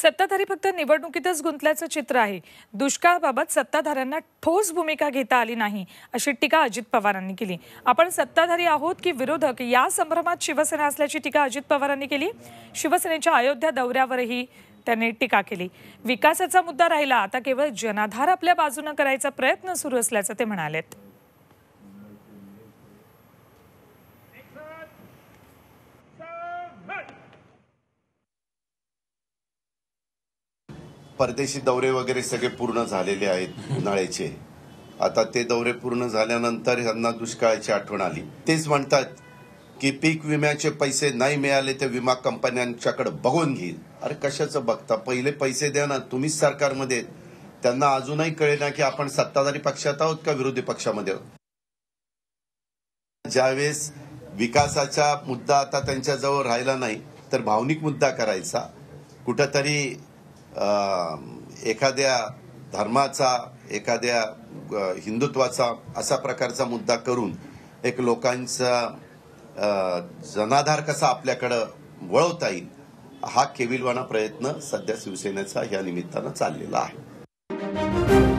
सत्ताधारी फक्त निवडणुकीतच गुंतल्याचं चित्र आहे। दुष्काळाबाबत सत्ताधाऱ्यांना ठोस भूमिका घेता आली नाही अशी टीका अजित पवारांनी केली। आपण सत्ताधारी आहोत की विरोधक या संभ्रमात शिवसेना असल्याची टीका अजित पवारांनी केली। शिवसेनेच्या अयोध्या दौऱ्यावरही त्यांनी टीका केली। विकासाचा मुद्दा राहिला, आता केवळ जनाधार आपल्या बाजूने करायचा प्रयत्न सुरू असल्याचं ते म्हणालेत। परदेशी दौरे वगैरे सगळे पूर्ण झालेले आहेत उन्हाळ्याचे। आता ते दौरे पूर्ण झाल्यानंतर यांना दुष्काळाची आठवण आली। तेच म्हणतात की पीक विम्याचे पैसे नाही मिळाले तर विमा कंपन्यांच्याकडे बघून घेईल। अरे कशाचं बघता, पहिले पैसे द्या ना, तुम्हीच सरकारमध्ये। त्यांना अजूनही कळेना की आपण सत्ताधारी पक्षात आहोत का विरोधी पक्षामध्ये आहोत। ज्यावेळेस विकासाचा मुद्दा आता त्यांच्याजवळ राहिला नाही तर भावनिक मुद्दा करायचा, कुठंतरी एखाद्या धर्माचा, एखाद्या हिंदुत्वाचा असा प्रकारचा मुद्दा करून एक लोकांचा जनाधार कसा आपल्याकडे वळवता येईल हा केविलवाणा प्रयत्न सध्या शिवसेनेचा या निमित्तानं चाललेला आहे।